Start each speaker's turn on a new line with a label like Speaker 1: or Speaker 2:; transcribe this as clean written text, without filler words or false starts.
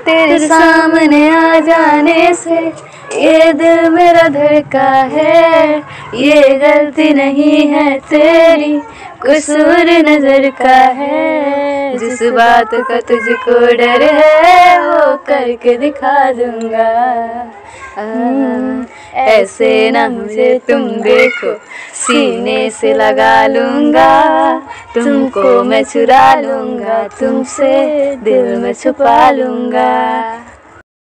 Speaker 1: तेरे सामने आ जाने से ये दिल मेरा धड़का है। ये गलती नहीं है तेरी, कसूर नजर का है। जिस बात का तुझको डर है वो करके दिखा दूंगा। ऐसे ना मुझे तुम देखो, सीने से लगा लूंगा। तुमको मैं चुरा लूंगा, तुमसे दिल में छुपा लूंगा।